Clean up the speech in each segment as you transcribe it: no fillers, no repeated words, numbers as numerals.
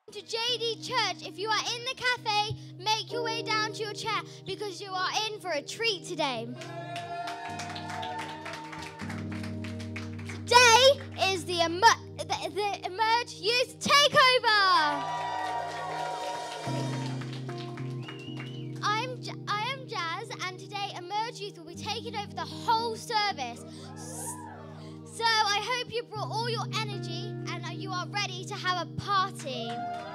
To JD Church, if you are in the cafe, make your way down to your chair because you are in for a treat today. Today is the Emerge Youth Takeover. I am Jazz, and today Emerge Youth will be taking over the whole service. So I hope you brought all your energy and you are ready to have a party.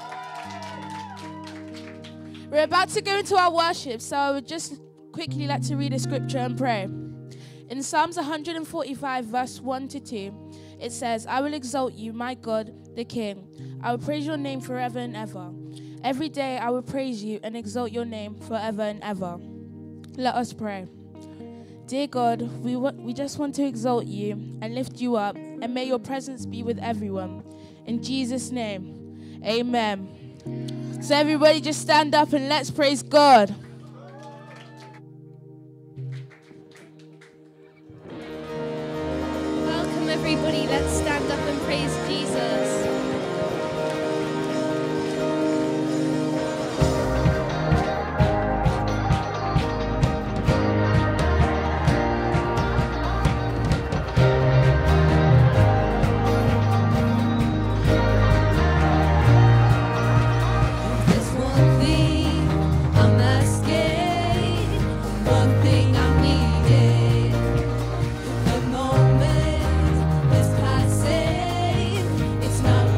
We're about to go into our worship, so I would just quickly like to read a scripture and pray. In Psalms 145, verse 1 to 2, it says, I will exalt you, my God, the King. I will praise your name forever and ever. Every day I will praise you and exalt your name forever and ever. Let us pray. Dear God, we just want to exalt you and lift you up, and may your presence be with everyone. In Jesus' name, amen. So everybody just stand up and let's praise God. Welcome everybody, let's stand up and praise Jesus. It's not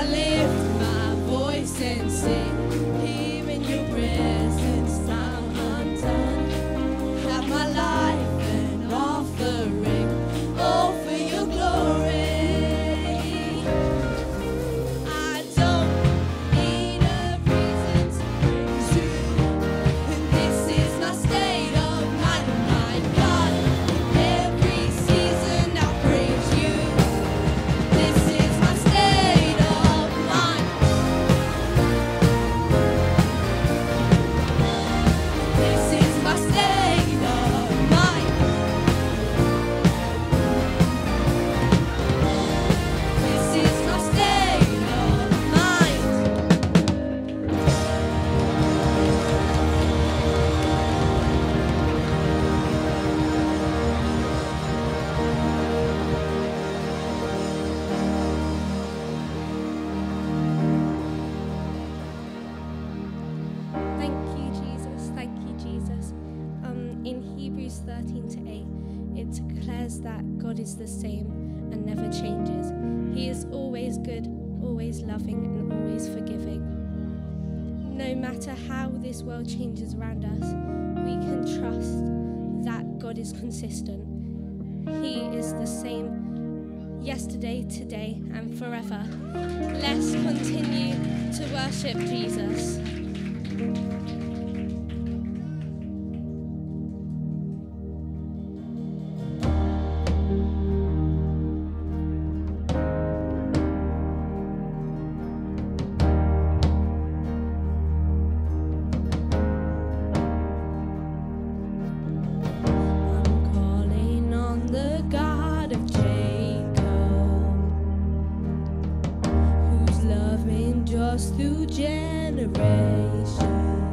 I lift my voice and sing. Here in your presence, I'm undone. Have my life an offering, all for your glory. I don't need a reason to praise you, and this is my state of mind. My God, in every season I'll praise you. This is my state of mind. This is my state of mind. This is my state of mind. Thank you, Jesus. Thank you, Jesus. In Hebrews 13 to 8, it declares that God is the same and never changes. He is always good, always loving, and always forgiving. No matter how this world changes around us, we can trust that God is consistent. He is the same yesterday, today, and forever. Let's continue to worship Jesus. I'm calling on the God of Jacob, whose love endures through generations.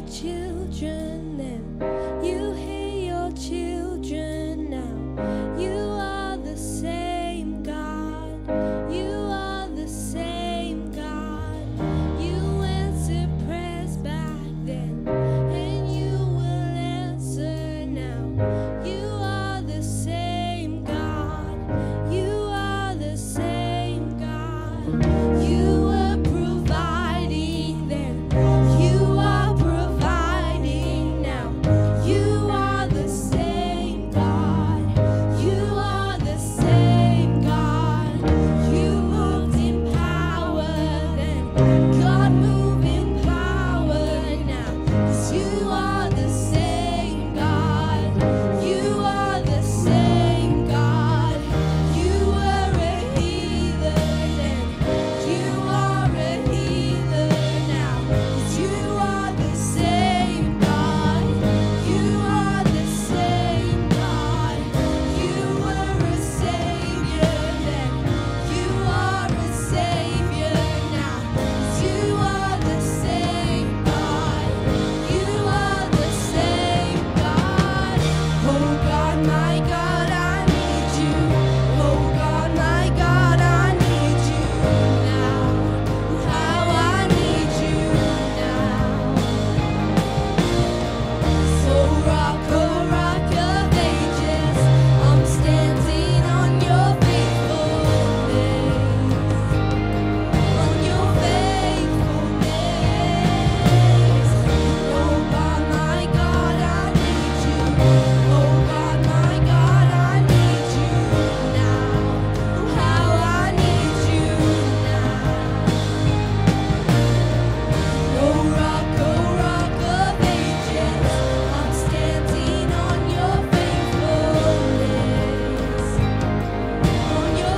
children then. You hear your children now. You are the same God. You are the same God. You answered prayers back then, and you will answer now. You are the same God. You are the same God. You were providing then. You are providing now. You are the same God. You are the same God. You moved in power then. God move in power now. 'Cause you are the same God. You are the same God. You were a healer then. You are a healer now. 'Cause you are the same God. You are the same God. You were a savior then. You are a savior now. 'Cause you are the same God. You are the same God. Oh God, my God, I need you. Oh God, my God, I need you now. How I need you now. So rock of ages, I'm standing on your faithfulness. On your faithfulness. Oh God, my God, I need you. Oh God, my God, I need you now. How I need you now. Oh rock of ages, I'm standing on your faithfulness. On your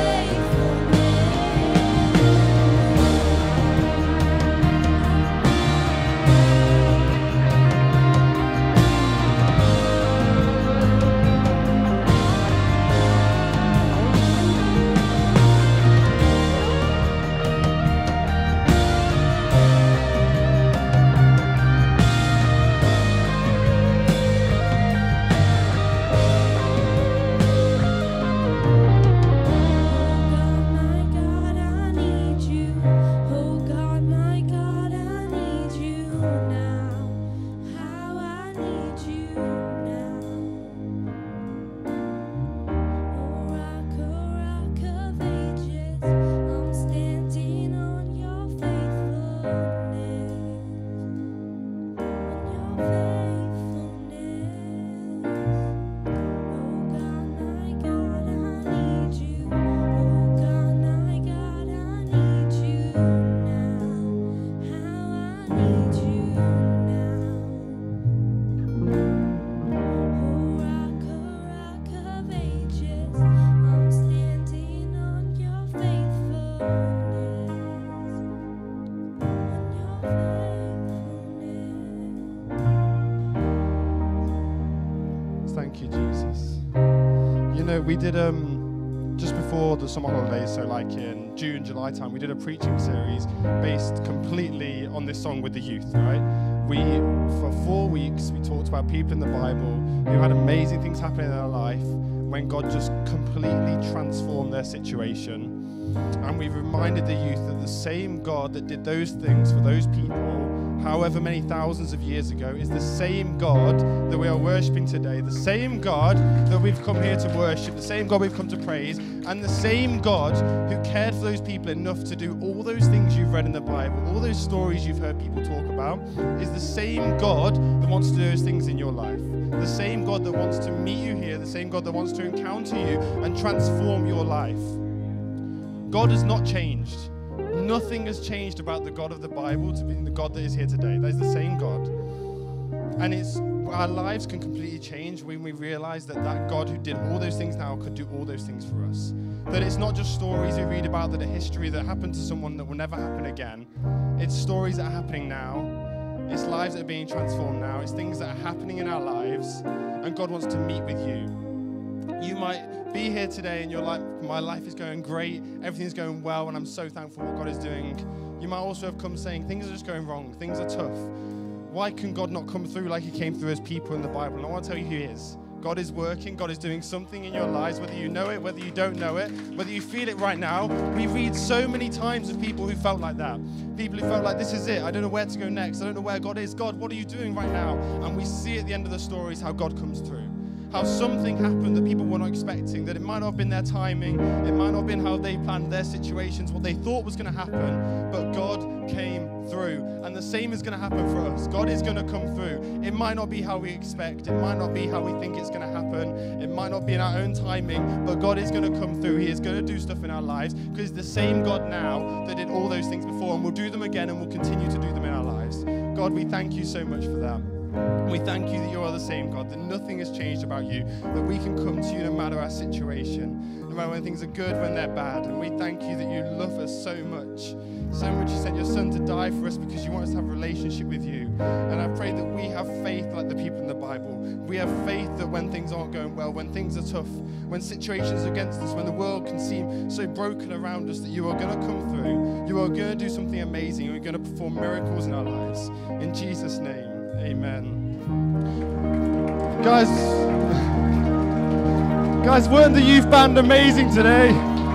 Thank you, Jesus. You know, we did just before the summer holidays, so like in June, July time, we did a preaching series based completely on this song with the youth, right? For 4 weeks, we talked about people in the Bible who had amazing things happening in their life when God just completely transformed their situation. And we've reminded the youth that the same God that did those things for those people, however many thousands of years ago, is the same God that we are worshipping today, the same God that we've come here to worship, the same God we've come to praise, and the same God who cared for those people enough to do all those things you've read in the Bible, all those stories you've heard people talk about, is the same God that wants to do those things in your life. The same God that wants to meet you here, the same God that wants to encounter you and transform your life. God has not changed. Nothing has changed about the God of the Bible to being the God that is here today. That is the same God. And our lives can completely change when we realize that that God who did all those things now could do all those things for us. That it's not just stories we read about that are history that happened to someone that will never happen again. It's stories that are happening now. It's lives that are being transformed now. It's things that are happening in our lives. And God wants to meet with you. You might be here today and you're like, my life is going great, everything's going well, and I'm so thankful for what God is doing. You might also have come saying, things are just going wrong, things are tough. Why can God not come through like he came through as people in the Bible? And I want to tell you who he is. God is working. God is doing something in your lives, whether you know it, whether you don't know it, whether you feel it right now. We read so many times of people who felt like that. People who felt like, this is it. I don't know where to go next. I don't know where God is. God, what are you doing right now? And we see at the end of the stories how God comes through. How something happened that people were not expecting, that it might not have been their timing, it might not have been how they planned their situations, what they thought was going to happen, but God came through. And the same is going to happen for us. God is going to come through. It might not be how we expect, it might not be how we think it's going to happen, it might not be in our own timing, but God is going to come through. He is going to do stuff in our lives, because the same God now that did all those things before, and will do them again, and will continue to do them in our lives. God, we thank you so much for that. We thank you that you are the same, God, that nothing has changed about you, that we can come to you no matter our situation, no matter when things are good, when they're bad. And we thank you that you love us so much. So much you sent your son to die for us because you want us to have a relationship with you. And I pray that we have faith like the people in the Bible. We have faith that when things aren't going well, when things are tough, when situations are against us, when the world can seem so broken around us, that you are going to come through. You are going to do something amazing. You're going to perform miracles in our lives. In Jesus' name. Amen. Guys, weren't the youth band amazing today?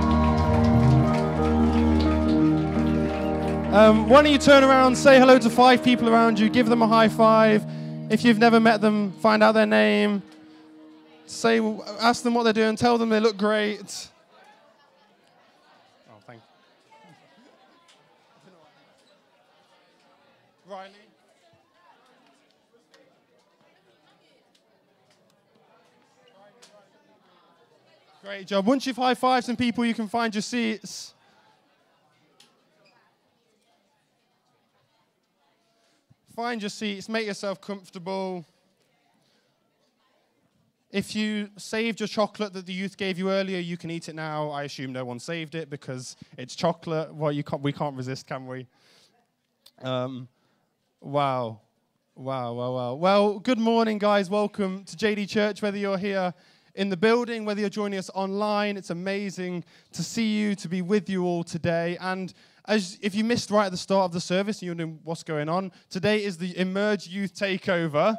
Why don't you turn around, say hello to 5 people around you, give them a high five. If you've never met them, find out their name. Ask them what they're doing, tell them they look great. Oh, thank you. Riley. Great job. Once you've high-fived some people, you can find your seats. Find your seats. Make yourself comfortable. If you saved your chocolate that the youth gave you earlier, you can eat it now. I assume no one saved it because it's chocolate. Well, we can't resist, can we? Wow. Well, good morning, guys. Welcome to JD Church, whether you're here in the building, whether you're joining us online. It's amazing to see you, to be with you all today. And if you missed right at the start of the service and you're wondering what's going on, today is the Emerge Youth Takeover.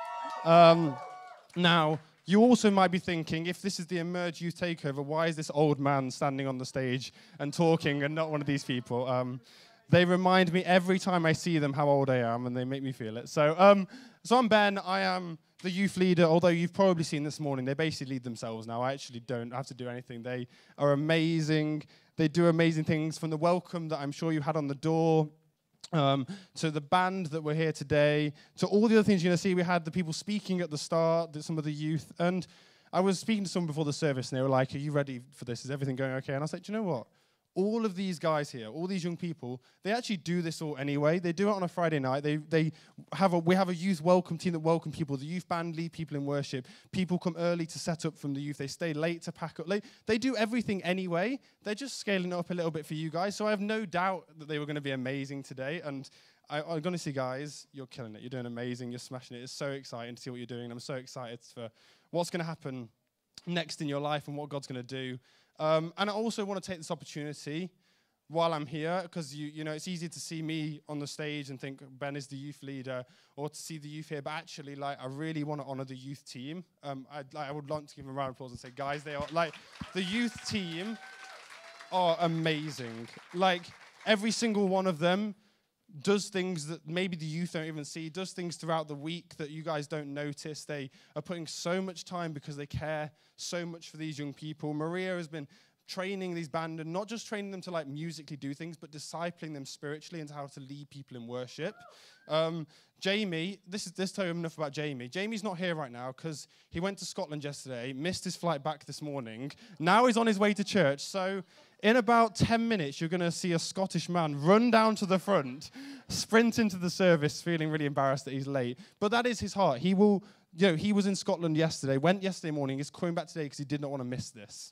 Now, you also might be thinking, if this is the Emerge Youth Takeover, why is this old man standing on the stage and talking and not one of these people? They remind me every time I see them how old I am, and they make me feel it. So I'm Ben. I am the youth leader, although you've probably seen this morning, they basically lead themselves now. I actually don't have to do anything. They are amazing. They do amazing things, from the welcome that I'm sure you had on the door, to the band that were here today, to all the other things you're going to see. We had the people speaking at the start, some of the youth. And I was speaking to someone before the service, and they were like, are you ready for this? Is everything going okay? And I was like, do you know what? All of these guys here, all these young people, they actually do this all anyway. They do it on a Friday night. We have a youth welcome team that welcome people. The youth band lead people in worship. People come early to set up from the youth. They stay late to pack up late. They do everything anyway. They're just scaling it up a little bit for you guys. So I have no doubt that they were going to be amazing today. And I'm going to see, guys, you're killing it. You're doing amazing. You're smashing it. It's so exciting to see what you're doing. I'm so excited for what's going to happen next in your life and what God's going to do. And I also want to take this opportunity while I'm here, because you know it's easy to see me on the stage and think Ben is the youth leader, or to see the youth here. But actually, I really want to honor the youth team. I would like to give them a round of applause and say, guys, they are the youth team are amazing. Every single one of them does things that maybe the youth don't even see, does things throughout the week that you guys don't notice. They are putting so much time because they care so much for these young people. Maria has been training these band, and not just training them to musically do things, but discipling them spiritually into how to lead people in worship. Jamie, this tells you enough about Jamie. Jamie's not here right now because he went to Scotland yesterday, missed his flight back this morning. Now he's on his way to church. So in about 10 minutes, you're going to see a Scottish man run down to the front, sprint into the service, feeling really embarrassed that he's late. But that is his heart. He was in Scotland yesterday, went yesterday morning, he's coming back today because he did not want to miss this.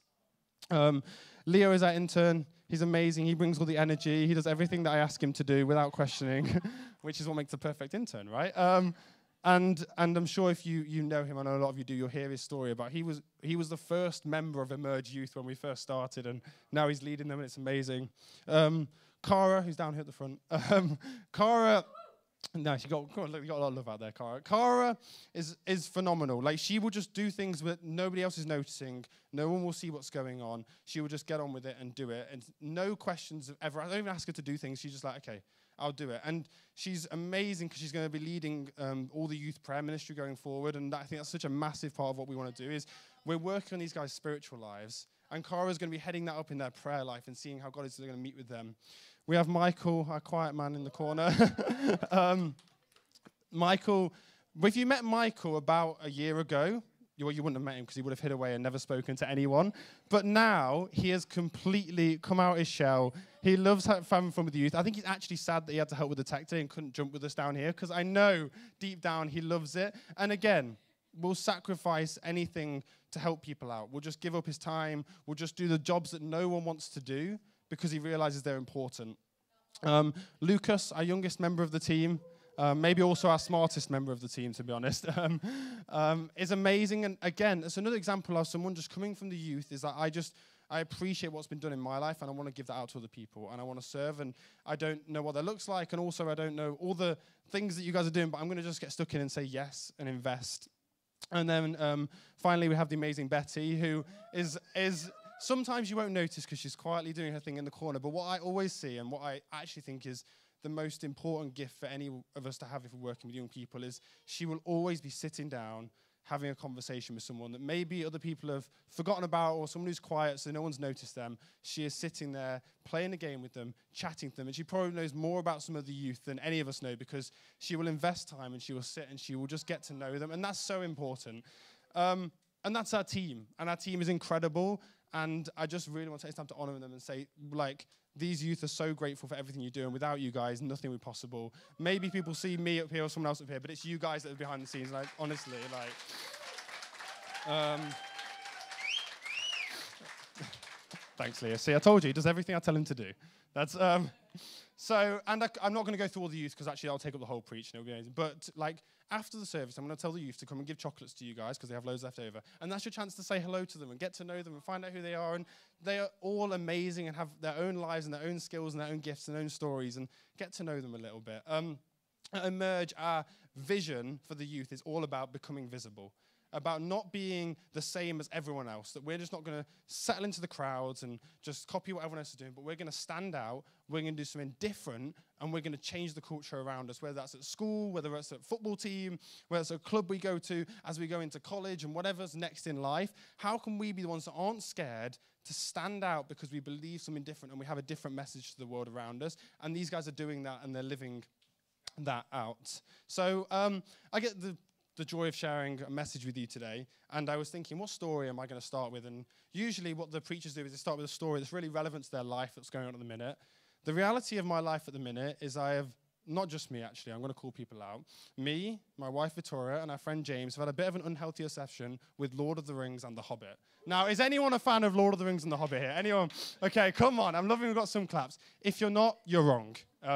Leo is our intern. He's amazing. He brings all the energy. He does everything that I ask him to do without questioning, which is what makes a perfect intern, right? And I'm sure if you know him, I know a lot of you do, you'll hear his story about he was the first member of Emerge Youth when we first started, and now he's leading them, and it's amazing. Cara, who's down here at the front. Cara No, you got a lot of love out there, Cara. Cara is phenomenal. Like, she will just do things that nobody else is noticing. No one will see what's going on. She will just get on with it and do it. And no questions ever. I don't even ask her to do things. She's just like, okay, I'll do it. And she's amazing because she's going to be leading all the youth prayer ministry going forward. And I think that's such a massive part of what we want to do is we're working on these guys' spiritual lives. And Cara's going to be heading that up in their prayer life and seeing how God is going to meet with them. We have Michael, our quiet man in the corner. Michael, if you met Michael about a year ago, you wouldn't have met him because he would have hid away and never spoken to anyone. But now he has completely come out his shell. He loves having fun with the youth. I think he's actually sad that he had to help with the tech today and couldn't jump with us down here because I know deep down he loves it. And again, we'll sacrifice anything to help people out. We'll just give up his time. We'll just do the jobs that no one wants to do because he realizes they're important. Lucas, our youngest member of the team, maybe also our smartest member of the team, to be honest, is amazing. And again, it's another example of someone just coming from the youth, is that I appreciate what's been done in my life, and I want to give that out to other people, and I want to serve, and I don't know what that looks like, and also I don't know all the things that you guys are doing, but I'm going to just get stuck in and say yes and invest. And then finally, we have the amazing Betty, who is sometimes you won't notice because she's quietly doing her thing in the corner. But what I always see and what I actually think is the most important gift for any of us to have if we're working with young people is she will always be sitting down, having a conversation with someone that maybe other people have forgotten about or someone who's quiet so no one's noticed them. She is sitting there, playing a game with them, chatting to them. And she probably knows more about some of the youth than any of us know because she will invest time and she will sit and she will just get to know them. And that's so important. And that's our team. And our team is incredible. And I just really want to take time to honor them and say, like, these youth are so grateful for everything you do, and without you guys, nothing would be possible. Maybe people see me up here or someone else up here, but it's you guys that are behind the scenes. Like, honestly, like, thanks, Leah. See, I told you, he does everything I tell him to do. That's so, and I'm not going to go through all the youth because actually I'll take up the whole preach and it'll be amazing. But like after the service, I'm going to tell the youth to come and give chocolates to you guys because they have loads left over. And that's your chance to say hello to them and get to know them and find out who they are. And they are all amazing and have their own lives and their own skills and their own gifts and their own stories, and get to know them a little bit. At Emerge, our vision for the youth is all about becoming visible, about not being the same as everyone else, that we're just not going to settle into the crowds and just copy what everyone else is doing, but we're going to stand out, we're going to do something different, and we're going to change the culture around us, whether that's at school, whether it's at football team, whether it's a club we go to as we go into college, and whatever's next in life. How can we be the ones that aren't scared to stand out because we believe something different and we have a different message to the world around us? And these guys are doing that, and they're living that out. So I get the joy of sharing a message with you today, and I was thinking, what story am I going to start with? And usually what the preachers do is they start with a story that's really relevant to their life that's going on at the minute. The reality of my life at the minute is I have, not just me actually, I'm going to call people out, me, my wife Victoria, and our friend James have had a bit of an unhealthy obsession with Lord of the Rings and The Hobbit. Now, is anyone a fan of Lord of the Rings and The Hobbit here? Anyone? Okay, come on, I'm loving we've got some claps. If you're not, you're wrong.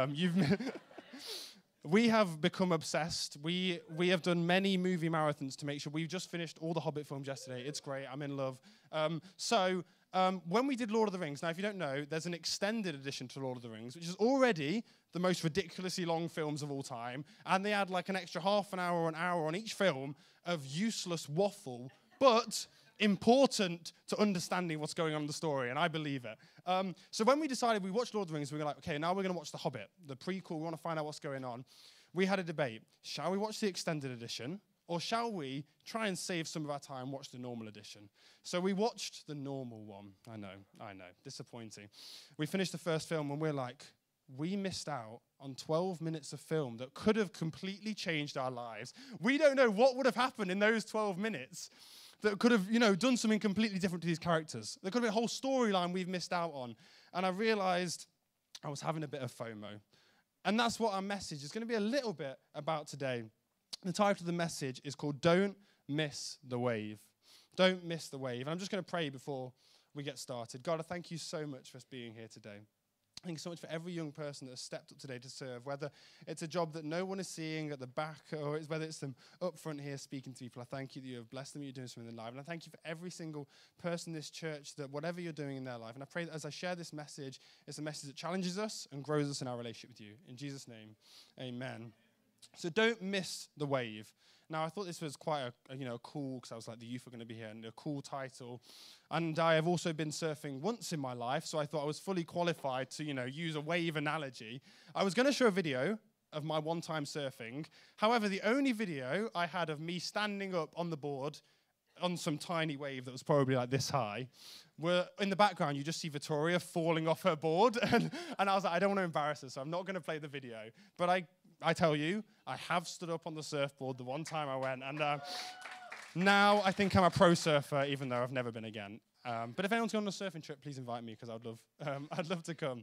We have become obsessed. We have done many movie marathons to make sure. We've just finished all the Hobbit films yesterday. It's great. I'm in love. When we did Lord of the Rings, now if you don't know, there's an extended edition to Lord of the Rings, which is already the most ridiculously long films of all time. And they add like an extra half an hour or an hour on each film of useless waffle, but important to understanding what's going on in the story, and I believe it. So when we decided we watched Lord of the Rings, we were like, okay, now we're going to watch The Hobbit, the prequel. We want to find out what's going on. We had a debate. Shall we watch the extended edition, or shall we try and save some of our time, watch the normal edition? So we watched the normal one. I know, disappointing. We finished the first film, and we're like, we missed out on 12 minutes of film that could have completely changed our lives. We don't know what would have happened in those 12 minutes that could have, done something completely different to these characters. There could have been a whole storyline we've missed out on. And I realized I was having a bit of FOMO. And that's what our message is going to be a little bit about today. The title of the message is called Don't Miss the Wave. Don't miss the wave. And I'm just going to pray before we get started. God, I thank you so much for us being here today. Thank you so much for every young person that has stepped up today to serve, whether it's a job that no one is seeing at the back or whether it's them up front here speaking to people. I thank you that you have blessed them, you're doing something in their life. And I thank you for every single person in this church, that whatever you're doing in their life. And I pray that as I share this message, it's a message that challenges us and grows us in our relationship with you. In Jesus' name, amen. So don't miss the wave. Now, I thought this was quite a cool, because I was like, the youth were going to be here, and a cool title. And I have also been surfing once in my life, so I thought I was fully qualified to, use a wave analogy. I was going to show a video of my one-time surfing. However, the only video I had of me standing up on the board on some tiny wave that was probably like this high, were in the background, you just see Victoria falling off her board. And I was like, I don't want to embarrass her, so I'm not going to play the video. But I tell you, I have stood up on the surfboard the one time I went, and now I think I'm a pro surfer, even though I've never been again. But if anyone's going on a surfing trip, please invite me, because I'd love to come.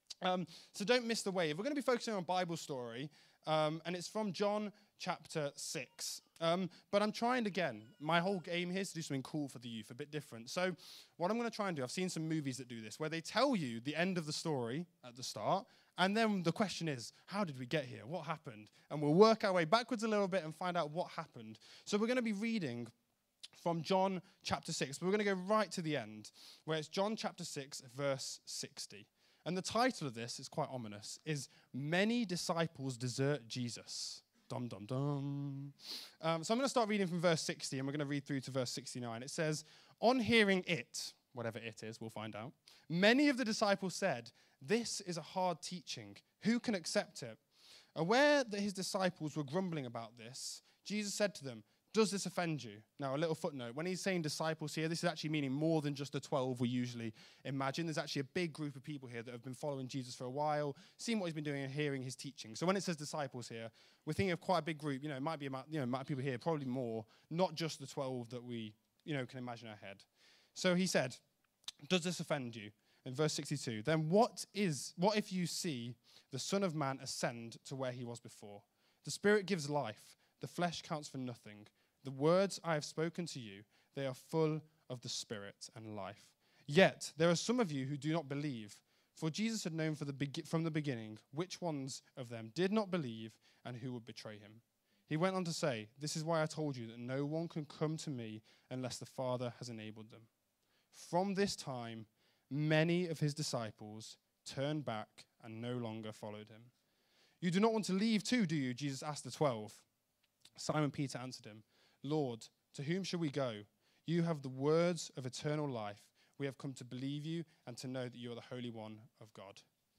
So don't miss the wave. We're going to be focusing on a Bible story, and it's from John chapter 6. But I'm trying again. My whole aim here is to do something cool for the youth, a bit different. So what I'm going to try and do, I've seen some movies that do this, where they tell you the end of the story at the start, and then the question is, how did we get here? What happened? And we'll work our way backwards a little bit and find out what happened. So we're going to be reading from John chapter 6, but we're going to go right to the end, where it's John chapter 6, verse 60. And the title of this is quite ominous, is Many Disciples Desert Jesus. Dum, dum, dum. So I'm going to start reading from verse 60, and we're going to read through to verse 69. It says, on hearing it, whatever it is, we'll find out, many of the disciples said, this is a hard teaching. Who can accept it? Aware that his disciples were grumbling about this, Jesus said to them, does this offend you? Now, a little footnote. When he's saying disciples here, this is actually meaning more than just the 12 we usually imagine. There's actually a big group of people here that have been following Jesus for a while, seeing what he's been doing and hearing his teaching. So when it says disciples here, we're thinking of quite a big group. It might be amount of people here, probably more, not just the 12 that we, can imagine our head. So he said, does this offend you? In verse 62, then what if you see the Son of Man ascend to where he was before? The Spirit gives life. The flesh counts for nothing. The words I have spoken to you, they are full of the Spirit and life. Yet there are some of you who do not believe. For Jesus had known from the beginning which ones of them did not believe and who would betray him. He went on to say, this is why I told you that no one can come to me unless the Father has enabled them. From this time, many of his disciples turned back and no longer followed him. You do not want to leave too, do you? Jesus asked the 12. Simon Peter answered him, Lord, to whom shall we go? You have the words of eternal life. We have come to believe you and to know that you are the Holy One of God.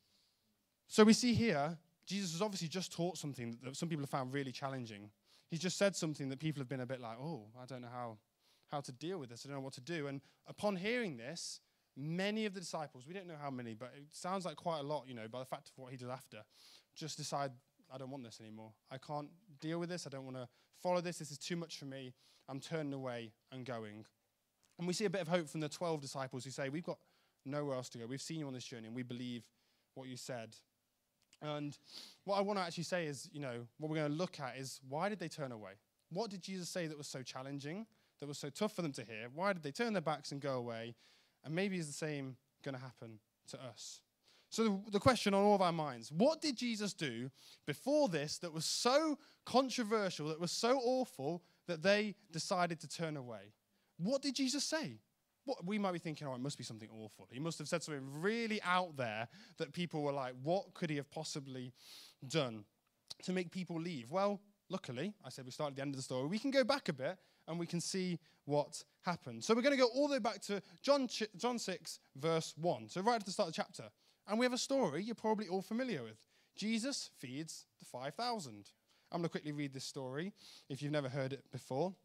So we see here, Jesus has obviously just taught something that some people have found really challenging. He's just said something that people have been a bit like, oh, I don't know how to deal with this. I don't know what to do. And upon hearing this, many of the disciples, we don't know how many, but it sounds like quite a lot, by the fact of what he did after, just decide, I don't want this anymore. I can't deal with this. I don't want to follow this. This is too much for me. I'm turning away and going. And we see a bit of hope from the 12 disciples who say, we've got nowhere else to go. We've seen you on this journey and we believe what you said. And what I want to actually say is, what we're going to look at is, why did they turn away? What did Jesus say that was so challenging, that was so tough for them to hear? Why did they turn their backs and go away? And maybe is the same going to happen to us? So the question on all of our minds, what did Jesus do before this that was so controversial, that was so awful, that they decided to turn away? What did Jesus say? We might be thinking, it must be something awful. He must have said something really out there that people were like, what could he have possibly done to make people leave? Well, luckily, I said we started at the end of the story. We can go back a bit and we can see what happened. So we're going to go all the way back to John 6, verse 1. So right at the start of the chapter. And we have a story you're probably all familiar with. Jesus feeds the 5,000. I'm going to quickly read this story if you've never heard it before.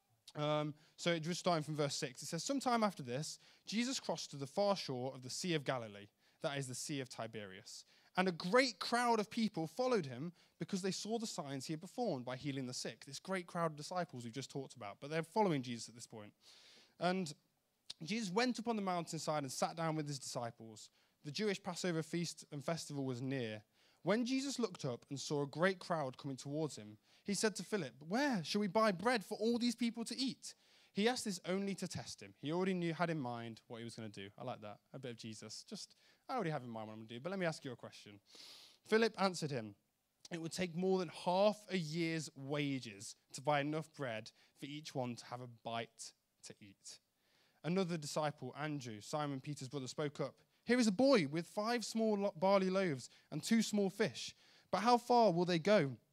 So it just starting from verse 6. It says, sometime after this, Jesus crossed to the far shore of the Sea of Galilee. That is the Sea of Tiberias. And a great crowd of people followed him because they saw the signs he had performed by healing the sick. This great crowd of disciples we've just talked about. But they're following Jesus at this point. And Jesus went up on the mountainside and sat down with his disciples. The Jewish Passover feast and festival was near. When Jesus looked up and saw a great crowd coming towards him, he said to Philip, where shall we buy bread for all these people to eat? He asked this only to test him. He already had in mind what he was going to do. I like that. A bit of Jesus. I already have in mind what I'm going to do, but let me ask you a question. Philip answered him, it would take more than half a year's wages to buy enough bread for each one to have a bite to eat. Another disciple, Andrew, Simon Peter's brother, spoke up. Here is a boy with 5 small barley loaves and 2 small fish. But how far will they go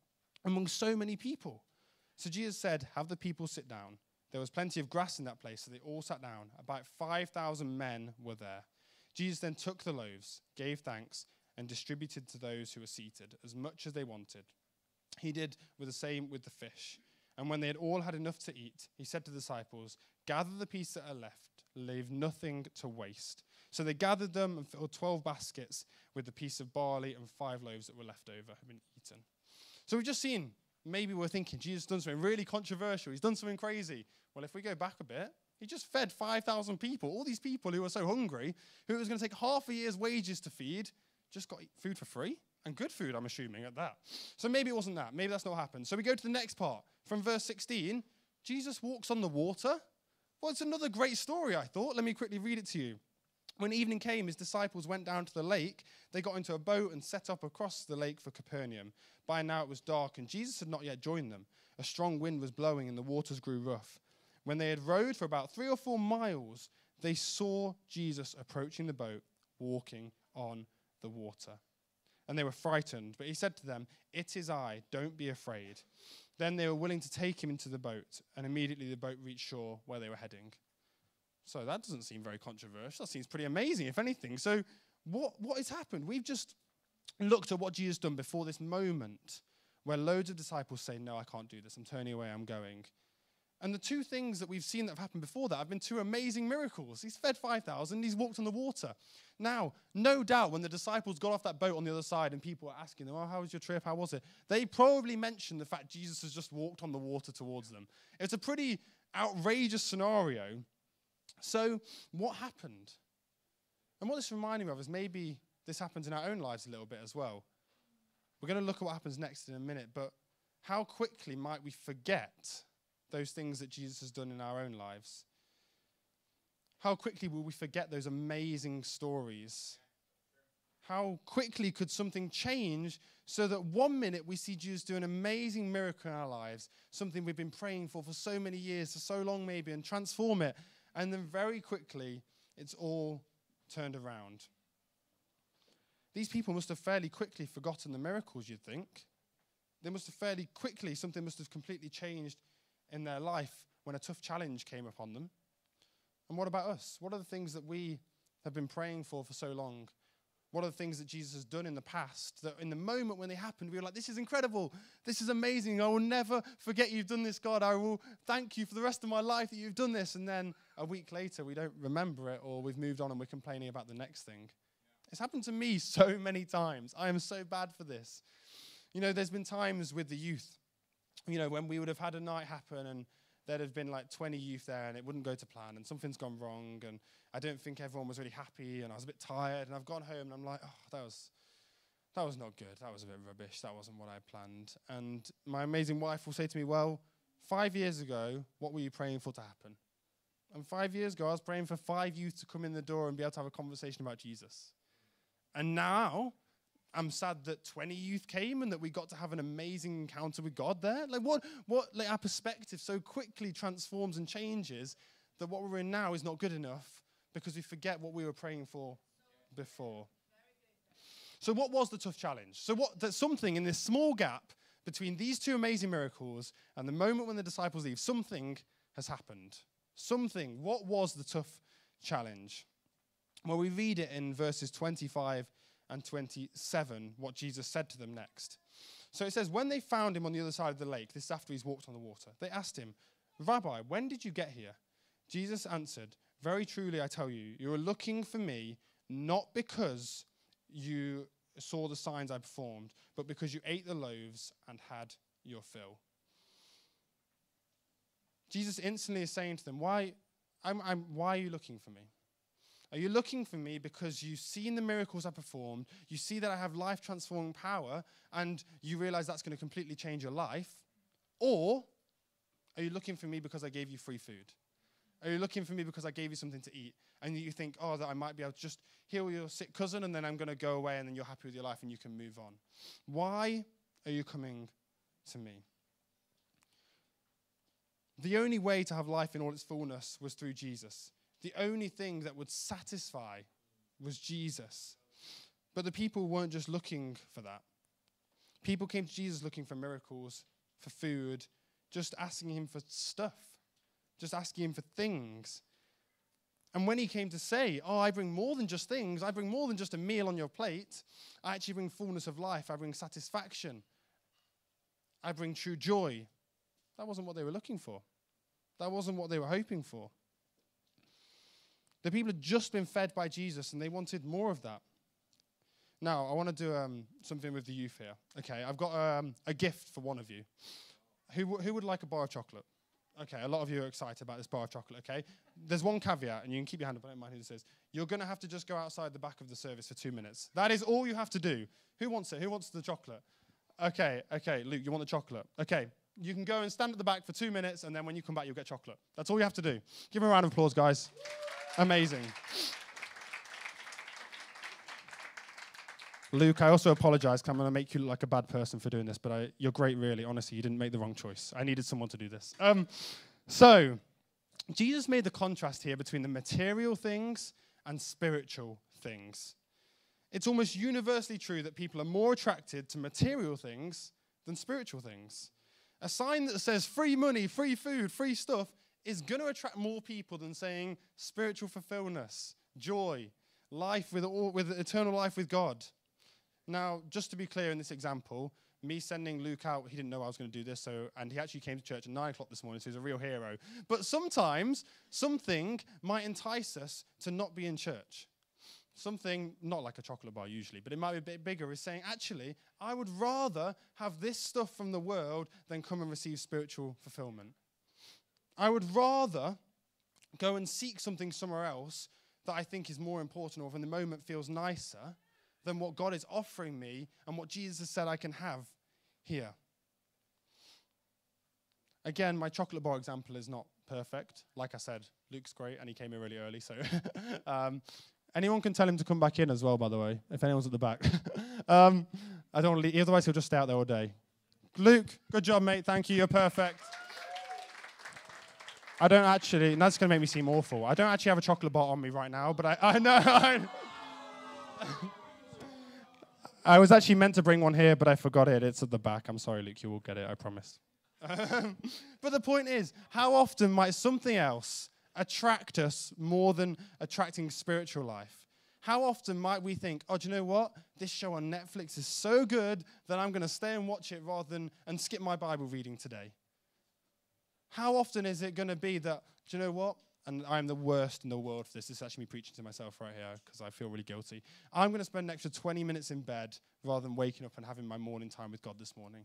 among so many people. So Jesus said, have the people sit down. There was plenty of grass in that place, so they all sat down. About 5,000 men were there. Jesus then took the loaves, gave thanks, and distributed to those who were seated as much as they wanted. He did the same with the fish. And when they had all had enough to eat, he said to the disciples, gather the pieces that are left, leave nothing to waste. So they gathered them and filled 12 baskets with the piece of barley and 5 loaves that were left over, had been eaten. So we've just seen, maybe we're thinking, Jesus has done something really controversial. He's done something crazy. Well, if we go back a bit, he just fed 5,000 people. All these people who were so hungry, who it was going to take half a year's wages to feed, just got food for free. And good food, I'm assuming, at that. So maybe it wasn't that. Maybe that's not what happened. So we go to the next part. From verse 16, Jesus walks on the water. Well, it's another great story, I thought. Let me quickly read it to you. When evening came, his disciples went down to the lake. They got into a boat and set up across the lake for Capernaum. By now it was dark, and Jesus had not yet joined them. A strong wind was blowing, and the waters grew rough. When they had rowed for about 3 or 4 miles, they saw Jesus approaching the boat, walking on the water. And they were frightened, but he said to them, it is I, don't be afraid. Then they were willing to take him into the boat, and immediately the boat reached shore where they were heading. So that doesn't seem very controversial. That seems pretty amazing, if anything. So what has happened? We've just looked at what Jesus done before this moment where loads of disciples say, no, I can't do this. I'm turning away, I'm going. And the 2 things that we've seen that have happened before that have been 2 amazing miracles. He's fed 5,000, he's walked on the water. Now, no doubt when the disciples got off that boat on the other side and people were asking them, oh, how was your trip? How was it? They probably mentioned the fact Jesus has just walked on the water towards them. It's a pretty outrageous scenario. So what happened? And what this reminded me of is maybe this happens in our own lives a little bit as well. We're going to look at what happens next in a minute, but how quickly might we forget those things that Jesus has done in our own lives? How quickly will we forget those amazing stories? How quickly could something change so that one minute we see Jesus do an amazing miracle in our lives, something we've been praying for so many years, for so long maybe, and transform it, and then very quickly it's all turned around. These people must have fairly quickly forgotten the miracles, you'd think. They must have fairly quickly, something must have completely changed in their life when a tough challenge came upon them. And what about us? What are the things that we have been praying for so long? What are the things that Jesus has done in the past that in the moment when they happened, we were like, this is incredible. This is amazing. I will never forget you've done this, God. I will thank you for the rest of my life that you've done this. And then a week later, we don't remember it, or we've moved on and we're complaining about the next thing. It's happened to me so many times. I am so bad for this. You know, there's been times with the youth, you know, when we would have had a night happen and there'd have been like 20 youth there and it wouldn't go to plan and something's gone wrong and I don't think everyone was really happy and I was a bit tired and I've gone home and I'm like, oh, that was not good. That was a bit rubbish. That wasn't what I planned. And my amazing wife will say to me, well, 5 years ago, what were you praying for to happen? And 5 years ago, I was praying for 5 youth to come in the door and be able to have a conversation about Jesus. And now I'm sad that 20 youth came and that we got to have an amazing encounter with God there. Like what like our perspective so quickly transforms and changes that what we're in now is not good enough because we forget what we were praying for before. So what was the tough challenge? So there's something in this small gap between these 2 amazing miracles and the moment when the disciples leave, something has happened. Something. What was the tough challenge? Well, we read it in verses 25 and 27, what Jesus said to them next. So it says, when they found him on the other side of the lake, this is after he's walked on the water, they asked him, Rabbi, when did you get here? Jesus answered, very truly I tell you, you are looking for me not because you saw the signs I performed, but because you ate the loaves and had your fill. Jesus instantly is saying to them, why are you looking for me? Are you looking for me because you've seen the miracles I performed, you see that I have life-transforming power, and you realize that's going to completely change your life? Or are you looking for me because I gave you free food? Are you looking for me because I gave you something to eat, and you think, oh, that I might be able to just heal your sick cousin, and then I'm going to go away, and then you're happy with your life, and you can move on? Why are you coming to me? The only way to have life in all its fullness was through Jesus. The only thing that would satisfy was Jesus. But the people weren't just looking for that. People came to Jesus looking for miracles, for food, just asking him for stuff, just asking him for things. And when he came to say, oh, I bring more than just things, I bring more than just a meal on your plate, I actually bring fullness of life, I bring satisfaction, I bring true joy. That wasn't what they were looking for. That wasn't what they were hoping for. The people had just been fed by Jesus, and they wanted more of that. Now, I want to do something with the youth here. Okay, I've got a gift for one of you. Who would like a bar of chocolate? Okay, a lot of you are excited about this bar of chocolate, okay? There's one caveat, and you can keep your hand up, I don't mind who this is. You're going to have to just go outside the back of the service for 2 minutes. That is all you have to do. Who wants it? Who wants the chocolate? Okay, Luke, you want the chocolate? Okay, you can go and stand at the back for 2 minutes, and then when you come back, you'll get chocolate. That's all you have to do. Give him a round of applause, guys. Amazing. Luke, I also apologize because I'm going to make you look like a bad person for doing this, but you're great, really. Honestly, you didn't make the wrong choice. I needed someone to do this. So, Jesus made the contrast here between the material things and spiritual things. It's almost universally true that people are more attracted to material things than spiritual things. A sign that says free money, free food, free stuff is going to attract more people than saying spiritual fulfillment, joy, life with eternal life with God. Now, just to be clear in this example, me sending Luke out, he didn't know I was going to do this, and he actually came to church at 9 o'clock this morning, so he's a real hero. But sometimes, something might entice us to not be in church. Something, not like a chocolate bar usually, but it might be a bit bigger, is saying, actually, I would rather have this stuff from the world than come and receive spiritual fulfillment. I would rather go and seek something somewhere else that I think is more important or in the moment feels nicer than what God is offering me and what Jesus has said I can have here. Again, my chocolate bar example is not perfect. Like I said, Luke's great and he came in really early, so anyone can tell him to come back in as well, by the way, if anyone's at the back. I don't want to leave, otherwise he'll just stay out there all day. Luke, good job, mate. Thank you. You're perfect. I don't actually, and that's going to make me seem awful. I don't actually have a chocolate bar on me right now, but I know. I was actually meant to bring one here, but I forgot it. It's at the back. I'm sorry, Luke. You will get it, I promise. But the point is, how often might something else attract us more than attracting spiritual life? How often might we think, oh, do you know what? This show on Netflix is so good that I'm going to stay and watch it rather than and skip my Bible reading today? How often is it going to be that, do you know what? And I'm the worst in the world for this. This is actually me preaching to myself right here because I feel really guilty. I'm going to spend an extra 20 minutes in bed rather than waking up and having my morning time with God this morning.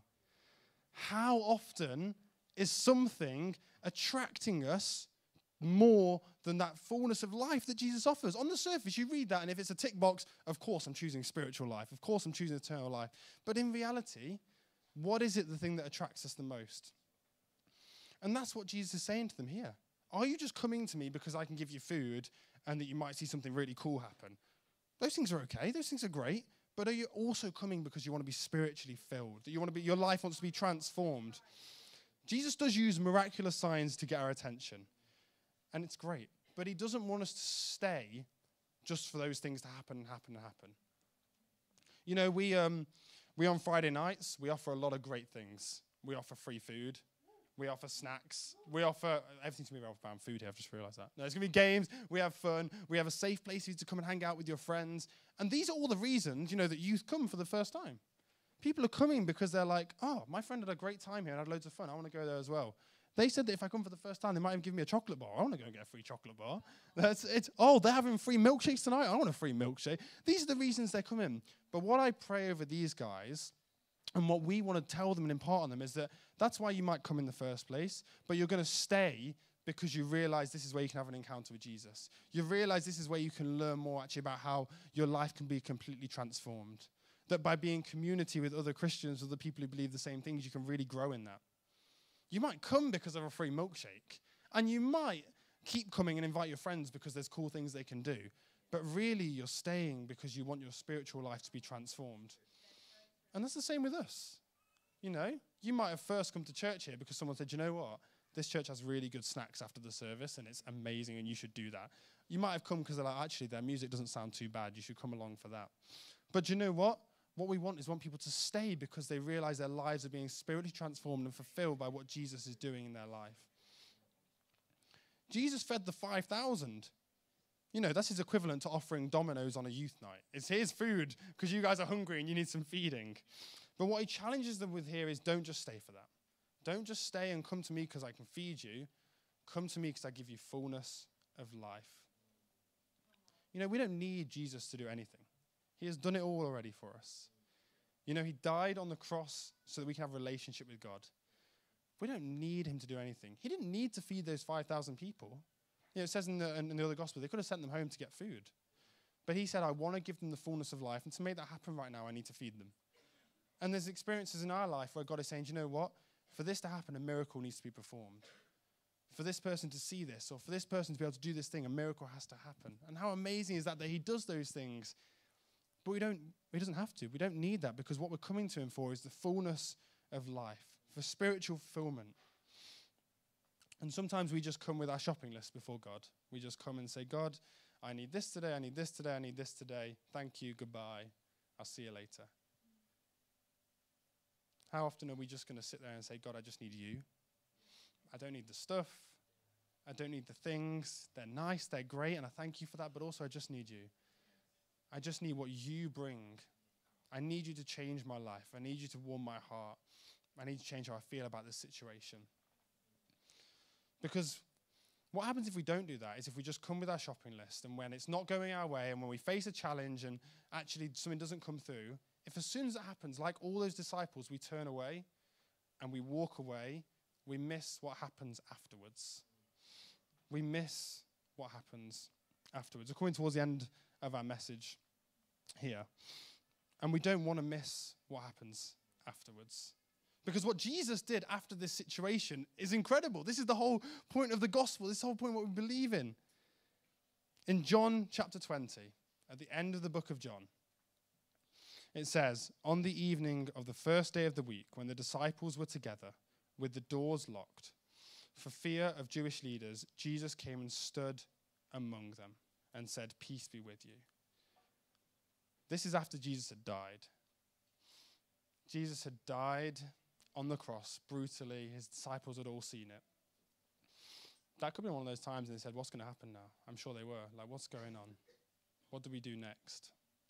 How often is something attracting us more than that fullness of life that Jesus offers? On the surface, you read that, and if it's a tick box, of course I'm choosing spiritual life. Of course I'm choosing eternal life. But in reality, what is it the thing that attracts us the most? And that's what Jesus is saying to them here. Are you just coming to me because I can give you food and that you might see something really cool happen? Those things are okay. Those things are great. But are you also coming because you want to be spiritually filled? That you want to be, your life wants to be transformed? Jesus does use miraculous signs to get our attention. And it's great. But he doesn't want us to stay just for those things to happen and happen and happen. You know, we on Friday nights, we offer a lot of great things. We offer free food. We offer snacks. We offer, everything's going to be around food here, I've just realized that. No, there's going to be games. We have fun. We have a safe place for you to come and hang out with your friends. And these are all the reasons, you know, that youth come for the first time. People are coming because they're like, oh, my friend had a great time here and had loads of fun. I want to go there as well. They said that if I come for the first time, they might even give me a chocolate bar. I want to go and get a free chocolate bar. They're having free milkshakes tonight. I want a free milkshake. These are the reasons they're coming. But what I pray over these guys and what we want to tell them and impart on them is that that's why you might come in the first place, but you're going to stay because you realize this is where you can have an encounter with Jesus. You realize this is where you can learn more actually about how your life can be completely transformed. That by being community with other Christians, other people who believe the same things, you can really grow in that. You might come because of a free milkshake, and you might keep coming and invite your friends because there's cool things they can do. But really, you're staying because you want your spiritual life to be transformed. And that's the same with us. You know, you might have first come to church here because someone said, you know what? This church has really good snacks after the service, and it's amazing, and you should do that. You might have come because they're like, actually, their music doesn't sound too bad. You should come along for that. But you know what? What we want is people to stay because they realize their lives are being spiritually transformed and fulfilled by what Jesus is doing in their life. Jesus fed the 5,000. You know, that's his equivalent to offering Domino's on a youth night. It's his food because you guys are hungry and you need some feeding. But what he challenges them with here is don't just stay for that. Don't just stay and come to me because I can feed you. Come to me because I give you fullness of life. You know, we don't need Jesus to do anything. He has done it all already for us. You know, he died on the cross so that we can have a relationship with God. We don't need him to do anything. He didn't need to feed those 5,000 people. You know, it says in the other gospel, they could have sent them home to get food. But he said, I want to give them the fullness of life. And to make that happen right now, I need to feed them. And there's experiences in our life where God is saying, do you know what? For this to happen, a miracle needs to be performed. For this person to see this, or for this person to be able to do this thing, a miracle has to happen. And how amazing is that he does those things? But he doesn't have to. We don't need that because what we're coming to him for is the fullness of life, for spiritual fulfillment. And sometimes we just come with our shopping list before God. We just come and say, God, I need this today, I need this today, I need this today. Thank you, goodbye. I'll see you later. How often are we just going to sit there and say, God, I just need you? I don't need the stuff. I don't need the things. They're nice, they're great, and I thank you for that, but also I just need you. I just need what you bring. I need you to change my life. I need you to warm my heart. I need to change how I feel about this situation. Because what happens if we don't do that is if we just come with our shopping list and when it's not going our way and when we face a challenge and actually something doesn't come through, if as soon as it happens, like all those disciples, we turn away and we walk away, we miss what happens afterwards. We miss what happens afterwards. We're coming towards the end of our message here. And we don't want to miss what happens afterwards. Because what Jesus did after this situation is incredible. This is the whole point of the gospel. This is the whole point of what we believe in. In John chapter 20, at the end of the book of John, it says, on the evening of the first day of the week, when the disciples were together with the doors locked, for fear of Jewish leaders, Jesus came and stood among them and said, peace be with you. This is after Jesus had died. Jesus had died on the cross brutally. His disciples had all seen it. That could be one of those times and they said, what's going to happen now? I'm sure they were. Like, what's going on? What do we do next?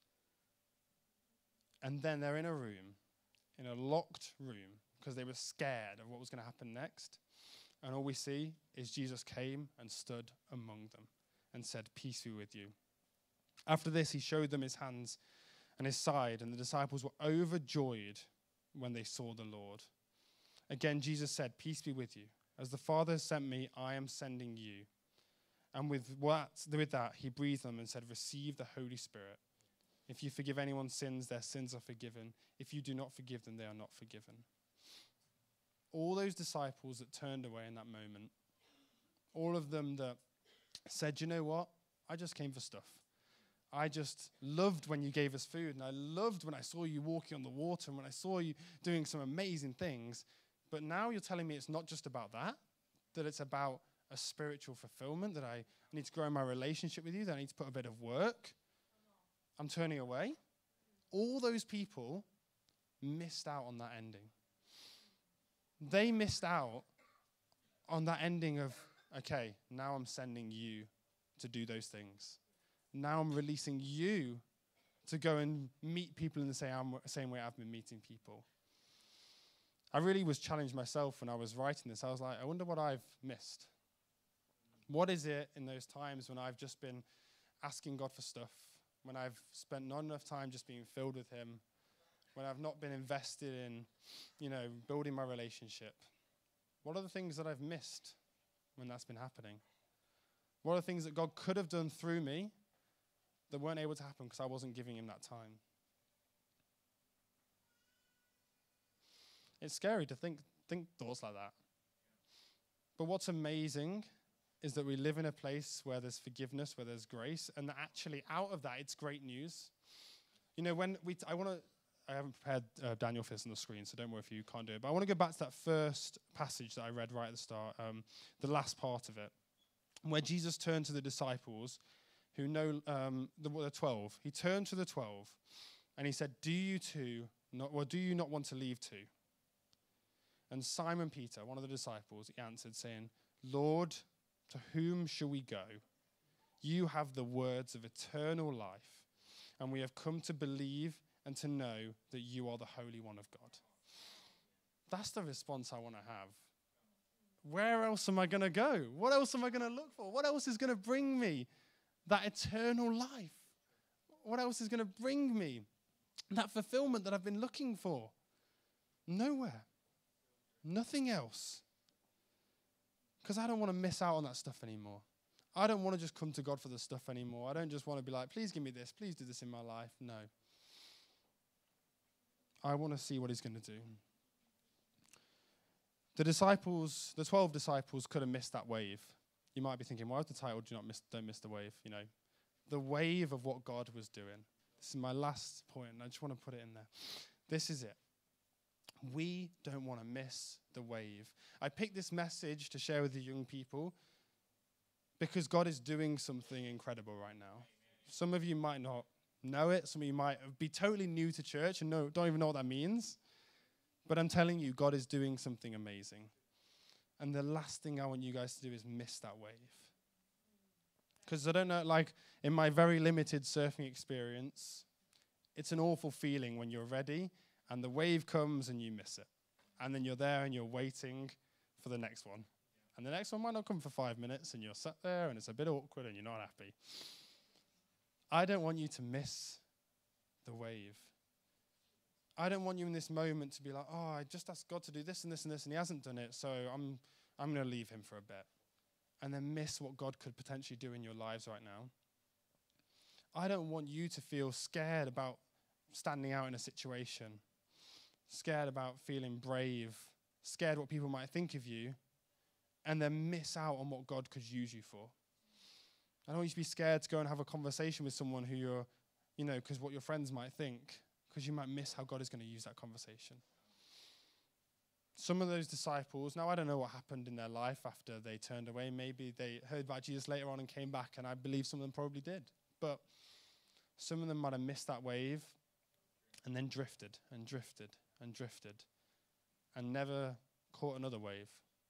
And then they're in a room, in a locked room, because they were scared of what was going to happen next. And all we see is Jesus came and stood among them and said, peace be with you. After this, he showed them his hands and his side, and the disciples were overjoyed when they saw the Lord. Again, Jesus said, peace be with you. As the Father has sent me, I am sending you. And with that, he breathed them and said, receive the Holy Spirit. If you forgive anyone's sins, their sins are forgiven. If you do not forgive them, they are not forgiven. All those disciples that turned away in that moment, all of them that said, you know what? I just came for stuff. I just loved when you gave us food, and I loved when I saw you walking on the water, and when I saw you doing some amazing things. But now you're telling me it's not just about that it's about a spiritual fulfillment, that I need to grow in my relationship with you, that I need to put a bit of work. I'm turning away. All those people missed out on that ending. They missed out on that ending of, okay, now I'm sending you to do those things. Now I'm releasing you to go and meet people in the same way I've been meeting people. I really was challenged myself when I was writing this. I was like, I wonder what I've missed. What is it in those times when I've just been asking God for stuff, when I've spent not enough time just being filled with him, when I've not been invested in, building my relationship? What are the things that I've missed when that's been happening? What are the things that God could have done through me that weren't able to happen because I wasn't giving him that time? It's scary to think thoughts like that. But what's amazing is that we live in a place where there's forgiveness, where there's grace, and that actually out of that, it's great news. I haven't prepared Daniel for this on the screen, so don't worry if you can't do it. But I want to go back to that first passage that I read right at the start, the last part of it, where Jesus turned to the disciples who know the 12. He turned to the 12 And he said, do you not want to leave too? And Simon Peter, one of the disciples, he answered, saying, Lord, to whom shall we go? You have the words of eternal life, and we have come to believe and to know that you are the Holy One of God. That's the response I want to have. Where else am I going to go? What else am I going to look for? What else is going to bring me that eternal life? What else is going to bring me that fulfillment that I've been looking for? Nowhere. Nothing else. Because I don't want to miss out on that stuff anymore. I don't want to just come to God for the stuff anymore. I don't just want to be like, please give me this. Please do this in my life. No. I want to see what he's going to do. The 12 disciples could have missed that wave. You might be thinking, why is the title, Don't Miss the Wave? You know, the wave of what God was doing. This is my last point, and I just want to put it in there. This is it. We don't want to miss the wave. I picked this message to share with the young people because God is doing something incredible right now. Some of you might not know it. Some of you might be totally new to church and don't even know what that means. But I'm telling you, God is doing something amazing. And the last thing I want you guys to do is miss that wave. Because I don't know, like in my very limited surfing experience, it's an awful feeling when you're ready and the wave comes and you miss it. And then you're there and you're waiting for the next one. And the next one might not come for 5 minutes and you're sat there and it's a bit awkward and you're not happy. I don't want you to miss the wave. I don't want you in this moment to be like, oh, I just asked God to do this and this and this and he hasn't done it, so I'm going to leave him for a bit. And then miss what God could potentially do in your lives right now. I don't want you to feel scared about standing out in a situation, scared about feeling brave, scared what people might think of you, and then miss out on what God could use you for. I don't want you to be scared to go and have a conversation with someone who you're, because what your friends might think, because you might miss how God is going to use that conversation. Some of those disciples, now I don't know what happened in their life after they turned away. Maybe they heard about Jesus later on and came back, and I believe some of them probably did. But some of them might have missed that wave and then drifted and drifted and drifted and never caught another wave.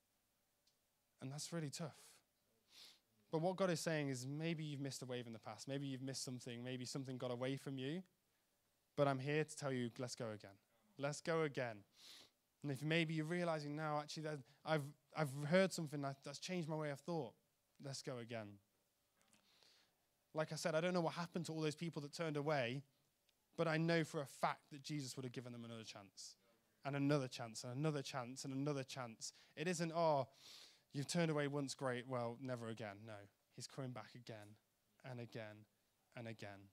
And that's really tough. But what God is saying is maybe you've missed a wave in the past. Maybe you've missed something. Maybe something got away from you. But I'm here to tell you, let's go again. Let's go again. And if maybe you're realizing now, actually, that I've heard something that's changed my way of thought, let's go again. Like I said, I don't know what happened to all those people that turned away, but I know for a fact that Jesus would have given them another chance, and another chance, and another chance, and another chance. It isn't, oh, you've turned away once, great, well, never again. No, he's coming back again, and again, and again.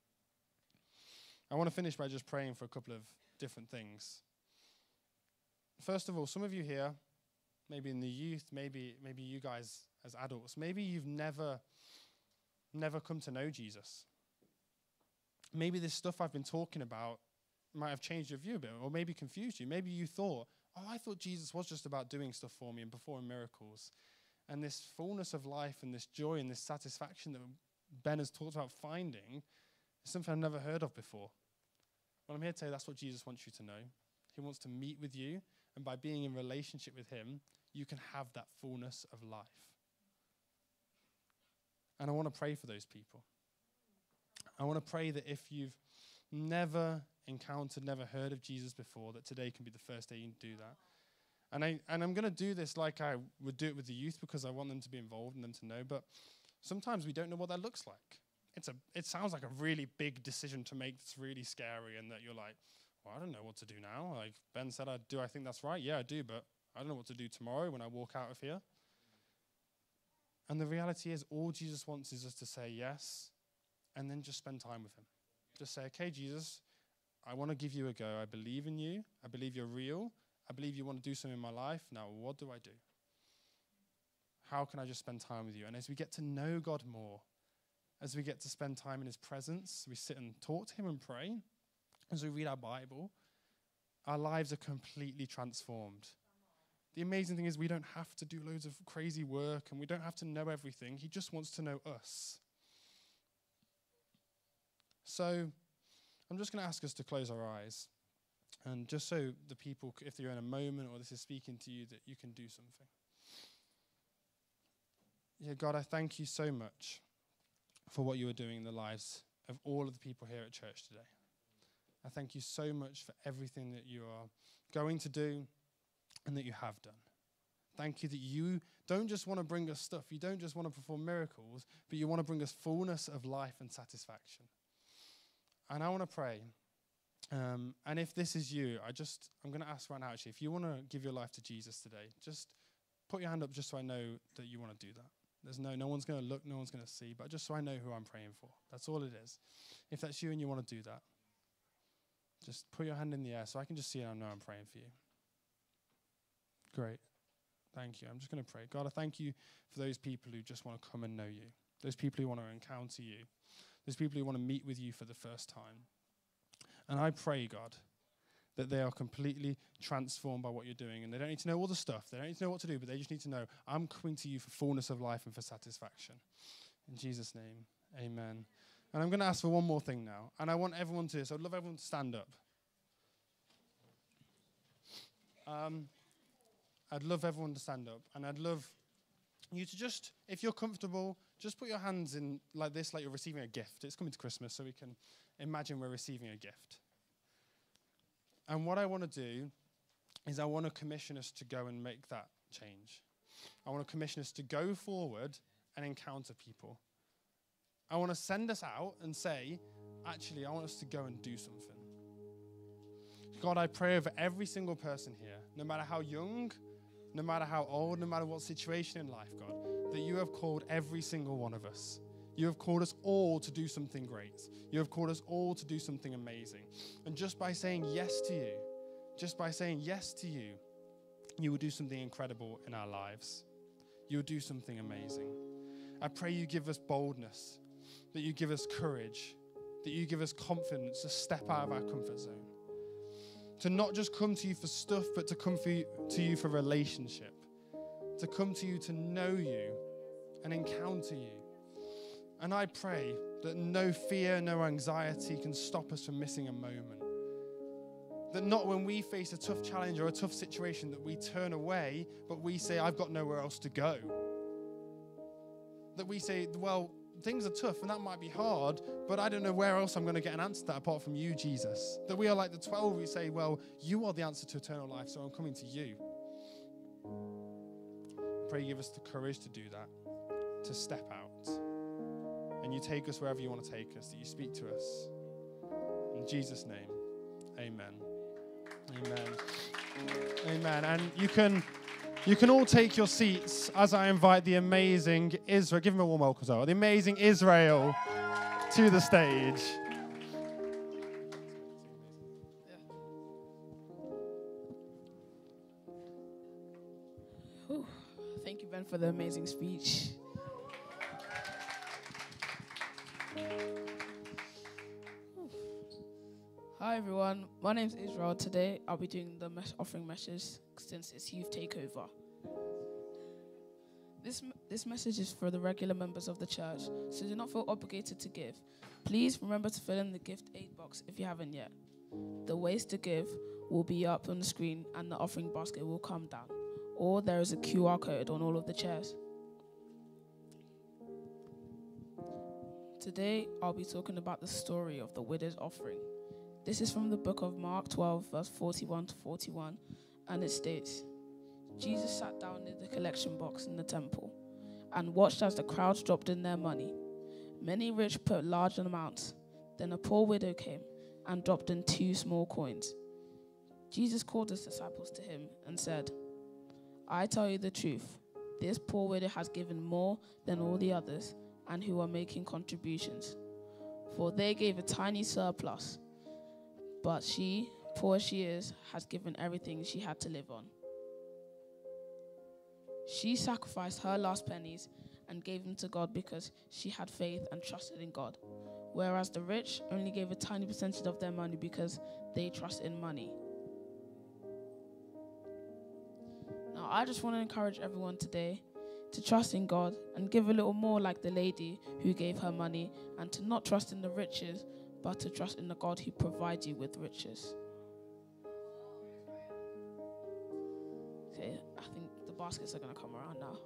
I want to finish by just praying for a couple of different things. First of all, some of you here, maybe in the youth, maybe you guys as adults, maybe you've never come to know Jesus. Maybe this stuff I've been talking about might have changed your view a bit, or maybe confused you. Maybe you thought, oh, I thought Jesus was just about doing stuff for me and performing miracles. And this fullness of life and this joy and this satisfaction that Ben has talked about finding is something I've never heard of before. Well, I'm here to tell you that's what Jesus wants you to know. He wants to meet with you, and by being in relationship with him, you can have that fullness of life. And I want to pray for those people. I want to pray that if you've never encountered, never heard of Jesus before, that today can be the first day you can do that. And I'm going to do this like I would do it with the youth because I want them to be involved and them to know, but sometimes we don't know what that looks like. It sounds like a really big decision to make that's really scary, and that you're like, well, I don't know what to do now. Like Ben said, I think that's right? Yeah, I do, but I don't know what to do tomorrow when I walk out of here. And the reality is all Jesus wants is us to say yes and then just spend time with him. Just say, okay, Jesus, I want to give you a go. I believe in you. I believe you're real. I believe you want to do something in my life. Now, what do I do? How can I just spend time with you? And as we get to know God more, as we get to spend time in his presence, we sit and talk to him and pray, as we read our Bible, our lives are completely transformed. The amazing thing is we don't have to do loads of crazy work and we don't have to know everything. He just wants to know us. So I'm just going to ask us to close our eyes. And just so the people, if they're in a moment or this is speaking to you, that you can do something. Yeah, God, I thank you so much for what you are doing in the lives of all of the people here at church today. I thank you so much for everything that you are going to do and that you have done. Thank you that you don't just want to bring us stuff. You don't just want to perform miracles, but you want to bring us fullness of life and satisfaction. And I want to pray. And if this is you, I'm going to ask right now, actually, if you want to give your life to Jesus today, just put your hand up just so I know that you want to do that. There's no one's going to look, no one's going to see, but just so I know who I'm praying for. That's all it is. If that's you and you want to do that, just put your hand in the air so I can just see and I know I'm praying for you. Great. Thank you. I'm just going to pray. God, I thank you for those people who just want to come and know you. Those people who want to encounter you. Those people who want to meet with you for the first time. And I pray, God, that they are completely transformed by what you're doing. And they don't need to know all the stuff. They don't need to know what to do, but they just need to know, I'm coming to you for fullness of life and for satisfaction. In Jesus' name, amen. And I'm going to ask for one more thing now. And I want everyone to, so I'd love everyone to stand up. I'd love everyone to stand up. And I'd love you to just, if you're comfortable, just put your hands in like this, like you're receiving a gift. It's coming to Christmas, so we can imagine we're receiving a gift. And what I want to do is I want to commission us to go and make that change. I want to commission us to go forward and encounter people. I want to send us out and say, actually, I want us to go and do something. God, I pray over every single person here, no matter how young, no matter how old, no matter what situation in life, God, that you have called every single one of us. You have called us all to do something great. You have called us all to do something amazing. And just by saying yes to you, you will do something incredible in our lives. You will do something amazing. I pray you give us boldness, that you give us courage, that you give us confidence to step out of our comfort zone. To not just come to you for stuff, but to come to you for relationship. To come to you to know you and encounter you. And I pray that no fear, no anxiety can stop us from missing a moment. That not when we face a tough challenge or a tough situation that we turn away, but we say, I've got nowhere else to go. That we say, well, things are tough and that might be hard, but I don't know where else I'm going to get an answer to that apart from you, Jesus. That we are like the 12 who say, well, you are the answer to eternal life, so I'm coming to you. I pray you give us the courage to do that, to step out. And you take us wherever you want to take us, that you speak to us. In Jesus' name, amen. Amen. Amen. And you can all take your seats as I invite the amazing Israel. Give him a warm welcome, Zoe. The amazing Israel to the stage. Thank you, Ben, for the amazing speech. Hi everyone, my name's Israel. Today I'll be doing the offering message since it's youth takeover. This message is for the regular members of the church, so do not feel obligated to give. Please remember to fill in the gift aid box if you haven't yet. The ways to give will be up on the screen and the offering basket will come down, or there is a QR code on all of the chairs. Today I'll be talking about the story of the widow's offering. This is from the book of Mark 12, verse 41 to 41, and it states, Jesus sat down near the collection box in the temple and watched as the crowds dropped in their money. Many rich put large amounts. Then a poor widow came and dropped in 2 small coins. Jesus called his disciples to him and said, I tell you the truth, this poor widow has given more than all the others and who are making contributions. For they gave a tiny surplus, but she, poor as she is, has given everything she had to live on. She sacrificed her last pennies and gave them to God because she had faith and trusted in God, whereas the rich only gave a tiny percentage of their money because they trust in money. Now, I just want to encourage everyone today to trust in God and give a little more like the lady who gave her money, and to not trust in the riches, but to trust in the God who provides you with riches. Okay, I think the baskets are going to come around now.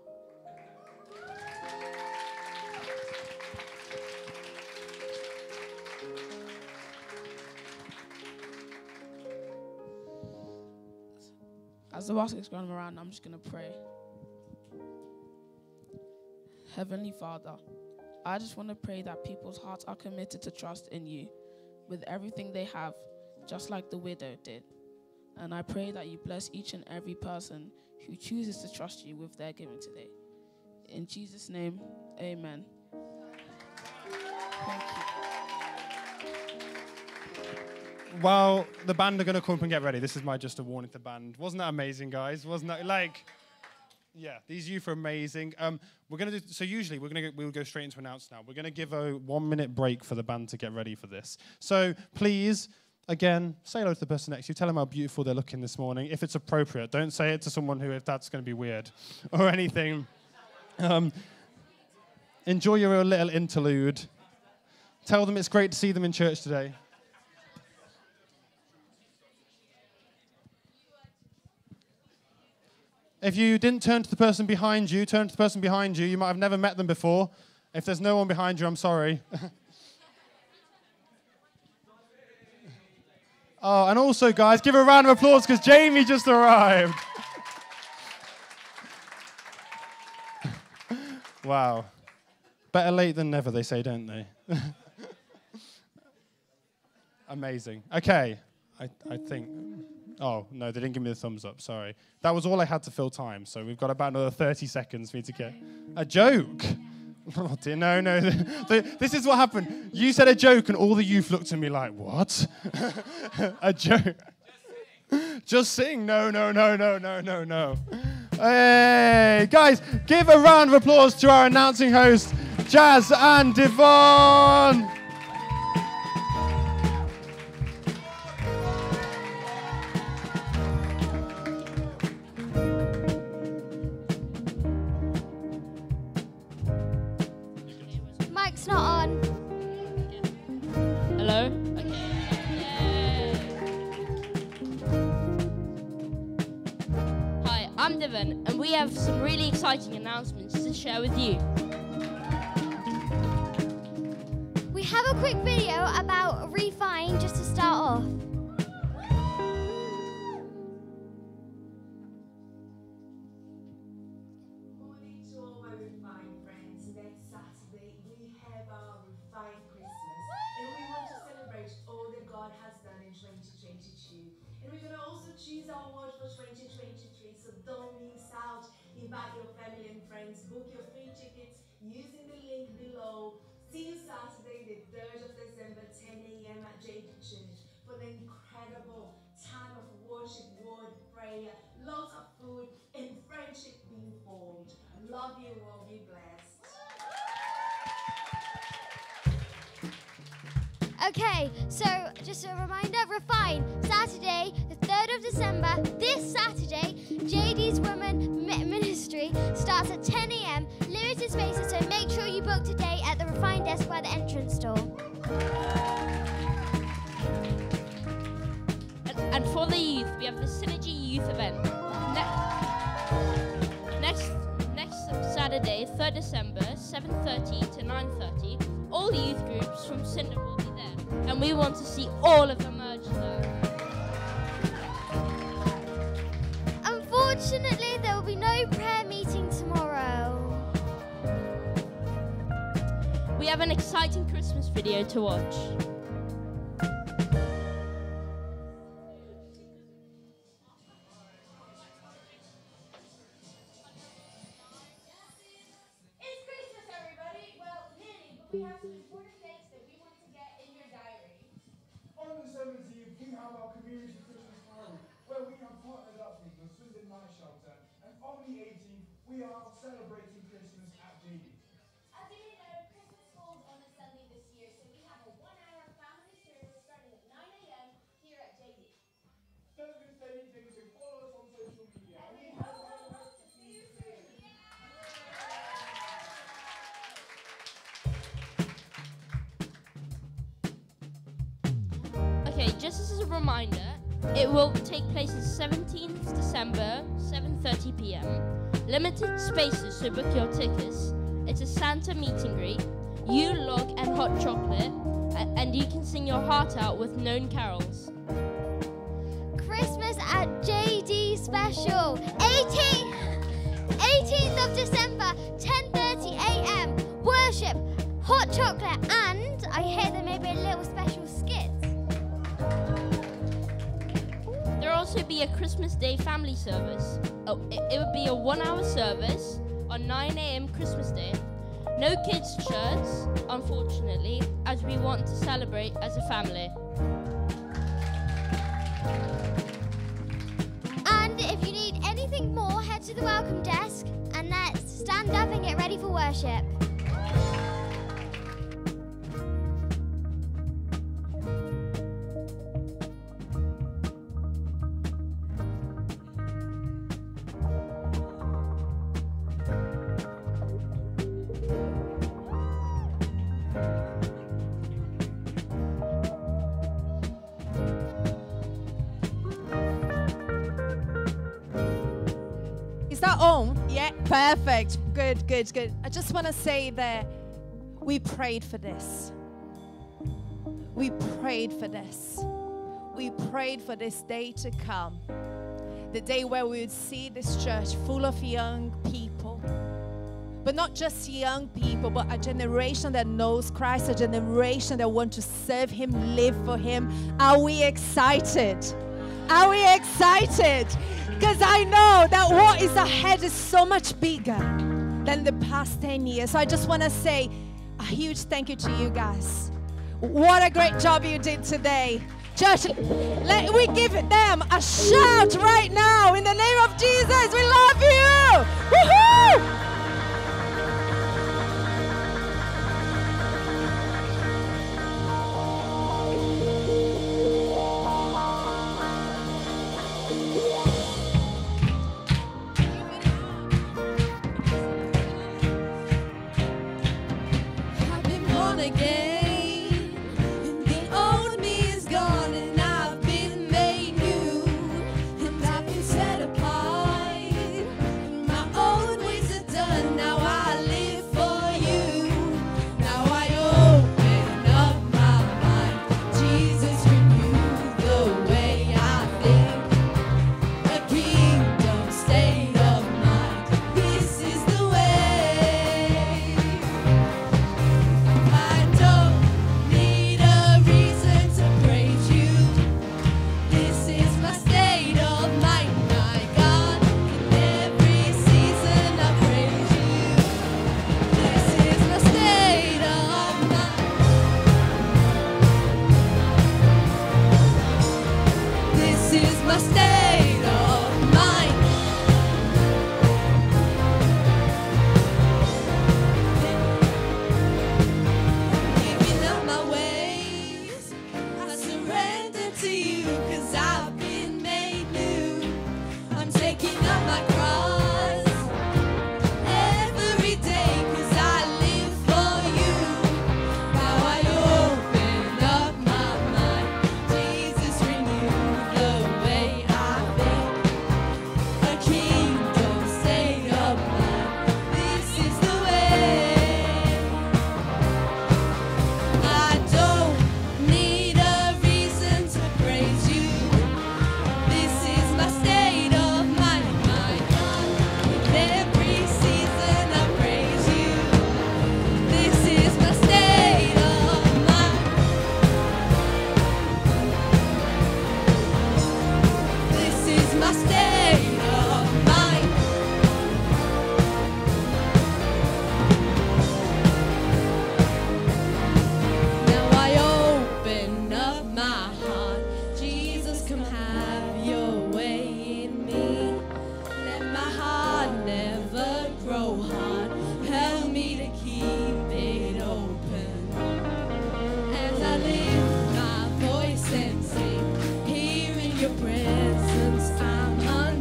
As the basket's going around, I'm just going to pray. Heavenly Father, I just want to pray that people's hearts are committed to trust in you with everything they have, just like the widow did. And I pray that you bless each and every person who chooses to trust you with their giving today. In Jesus' name, amen. Thank you. While the band are going to come up and get ready, this is just a warning to the band. Wasn't that amazing, guys? Wasn't that yeah, these youth are amazing. We're going to do, so usually we'll go straight into announce now. We're going to give a 1 minute break for the band to get ready for this. So please, again, say hello to the person next to you. Tell them how beautiful they're looking this morning. If it's appropriate, don't say it to someone if that's going to be weird or anything. Enjoy your little interlude. Tell them it's great to see them in church today. If you didn't turn to the person behind you, turn to the person behind you. You might have never met them before. If there's no one behind you, I'm sorry. Oh, and also, guys, give a round of applause because Jamie just arrived. Wow. Better late than never, they say, don't they? Amazing. Okay, I think... Oh, no, they didn't give me the thumbs up, sorry. That was all I had to fill time, so we've got about another 30 seconds for me to get... A joke? Oh, dear, no. This is what happened. You said a joke, and all the youth looked at me like, what? A joke? Just sing. No. Hey, guys, give a round of applause to our announcing hosts, Jazz and Devon. Mic's not on. Hello? Okay. Yay. Hi, I'm Devon, and we have some really exciting announcements to share with you. We have a quick video about Refine just to start off. Morning to all my Refine friends. Next Saturday we have our Refine Christmas, and we want to celebrate all that God has done in 2022. And we're going to also choose our word for 2023, so don't miss out. Invite your family and friends, book your free tickets using the link below. See you Saturday, the 3rd of December, 10 a.m. at JD Church for the incredible time of worship, word, prayer, lots of food, and friendship being formed. Love you all. Be blessed. Okay, so just a reminder, Refine, Saturday, the 3rd of December, this Saturday, JD's Women Ministry starts at 10 a.m, limited spaces, so make sure you book today at the Refine desk by the entrance door. And for the youth, we have the Synergy Youth event. Next Saturday, 3rd December, 7:30 to 9:30, all youth groups from Cinder will be there. And we want to see all of them merge though. Unfortunately, there will be no prayer meeting tomorrow. We have an exciting Christmas video to watch. It's Christmas, everybody. Well, nearly, but we have some important dates that we want to get in your diary. On the 17th, we have our community Christmas party, where we have partnered up with the Swindon Night Shelter. And on the 18th, we are celebrating Christmas at JD. As you may know, Christmas falls on a Sunday this year, so we have a 1-hour family service starting at 9 a.m. here at JD. Don't miss anything, so follow us on social media. And we hope to see you soon. just as a reminder, it will take place on 17th December, 7:30 p.m. Limited spaces, so book your tickets. It's a Santa meet and greet. You, log, and hot chocolate, and you can sing your heart out with known carols. Christmas at JD Special, 18th of December, 10:30 a.m. Worship, hot chocolate, and I hear there may be a little special skit. There will also be a Christmas Day family service. It would be a 1-hour service on 9 a.m. Christmas Day. No kids' shirts, unfortunately, as we want to celebrate as a family. And if you need anything more, head to the welcome desk and let's stand up and get ready for worship. Is that on? Yeah, perfect. Good, good, good. I just want to say that we prayed for this. We prayed for this. We prayed for this day to come. The day where we would see this church full of young people. But not just young people, but a generation that knows Christ, a generation that wants to serve Him, live for Him. Are we excited? Are we excited? Because I know that what is ahead is so much bigger than the past 10 years. So I just want to say a huge thank you to you guys. What a great job you did today. Church, we give them a shout right now in the name of Jesus. We love you. Woohoo! I've been born again, and the old me is gone, and I've been made new, and I've been set apart. My old ways are done, now I live for you. Now I open up my mind, Jesus renew the way I think. A kingdom state of mind, this is the way. I don't need a reason to praise you. This is my state of mind, my God. In every season I praise you. This is my state of mind. This is my state of mind. Giving up my ways, I surrender to you, 'cause I've been made new. I'm taking up my cross every day, 'cause I live for you. Now I open up my mind, Jesus renew the way I think. A kingdom state of mind, this is the way. I don't need a reason to praise you. This is my state of mind, my God. In every season I praise you. This is my state of mind. This is my state of mind. Now I open up my heart. Jesus, come have your way in me. Let my heart never grow hard. Help me to keep it open. As I lift my voice and sing, here in your presence I'm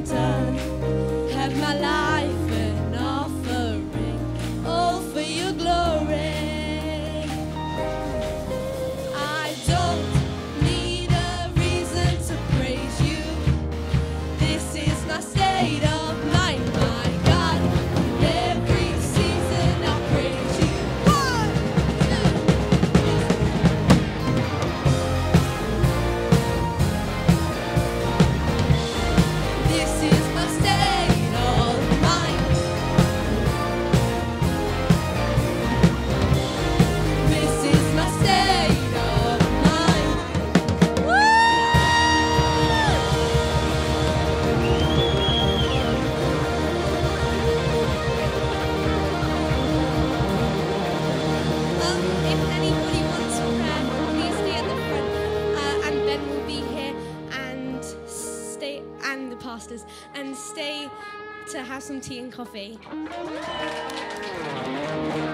Jesus, and stay to have some tea and coffee.